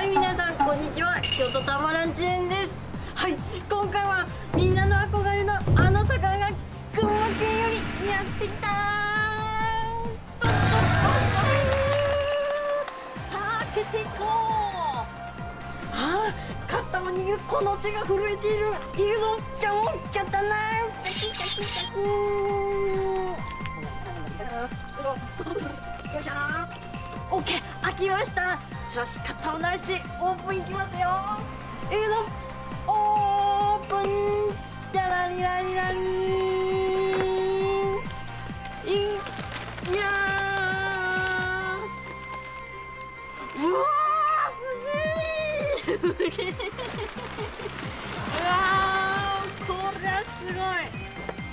はい、皆さんこんにちは。京都たまらんち園です。はい、今回はみんなの憧れのあの魚が群馬県よりやってきたー。さあ開けていこう。肩を握るこの手が震えている。いくぞ、じゃもんちゃったなー。チャキチャキチャキー。よいしょー。オッケー、開きました。よし、肩を慣らしてオープンいきますよ。いくぞ、オープン。じゃらりらりらりー。いやー、うわー、すげー。うわー、これはすごい。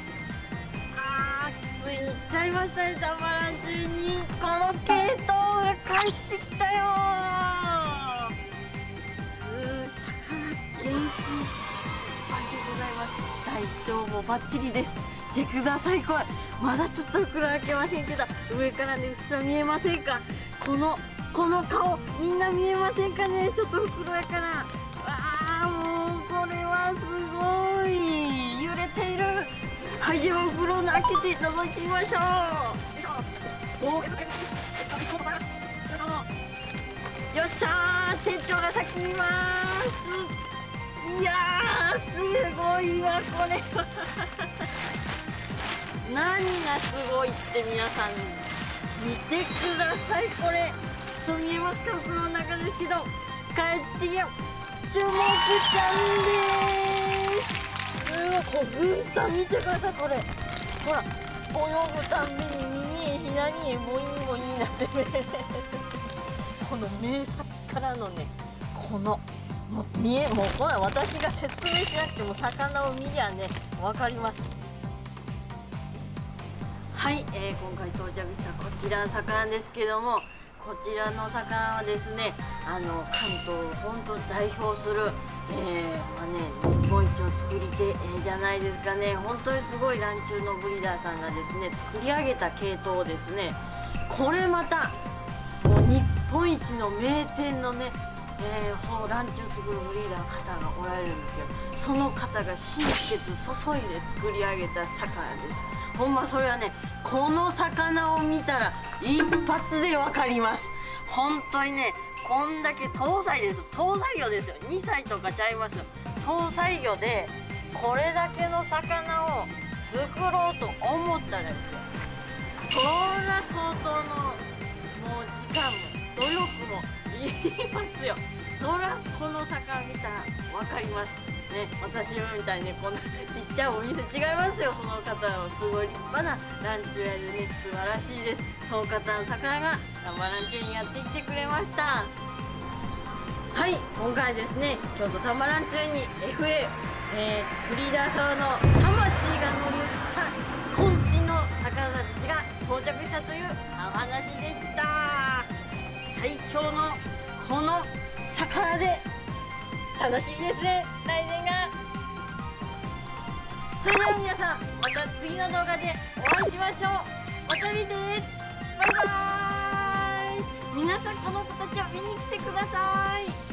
ついに来ちゃいましたね。たまらん中にこの系統が帰ってきたよー。魚元気いっぱいでございます。体調もバッチリです。見てください、これまだちょっと袋開けませんけど、上からねうっすら見えませんか。この顔みんな見えませんかね。ちょっと袋やから、わあ、もうこれはすごい揺れている。はい、では袋を開けて覗いてみましょう。よっしゃー、店長が先にいます。いやー、すごいわこれは。何がすごいって皆さん見てください。これちょっと見えますか、袋の中ですけど、帰ってきよ、シュモクちゃんでーす。こうぐんと見てください。これほら、泳ぐたんびに右へ左へボインボインなってね。この目先からのね、このもうこれ私が説明しなくても魚を見りゃね分かります。はい、今回到着したこちらの魚ですけども、こちらの魚はですね、関東を本当代表する日本一の作り手、じゃないですかね。本当にすごいランチュウのブリーダーさんがですね作り上げた系統をですね、これまたもう日本一の名店のね、そうランチュウ作るブリーダーの方がおられるんですけど、その方が心血注いで作り上げた魚です。ほんまそれはね、この魚を見たら一発で分かります。本当にね、こんだけ搭載ですよ、搭載魚ですよ。2歳とかちゃいますよ。搭載魚でこれだけの魚を作ろうと思ったらですよ、そら相当のもう時間も努力もいりますよ。そらこの魚見たら分かりますね。私みたいにこんなちっちゃいお店違いますよ。その方はすごい立派なランチュウ屋でね、素晴らしいです。その方の魚がたまらんちゅうにやってきてくれました。はい、今回ですね、京都たまらんちゅうに FA、ブリーダー様の魂が乗り移った渾身の魚たちが到着したというお話でした。最強のこの魚で楽しみですね、来年が。それでは皆さん、また次の動画でお会いしましょう。また見てね、バイバーイ。皆さんこの子たちを見に来てください。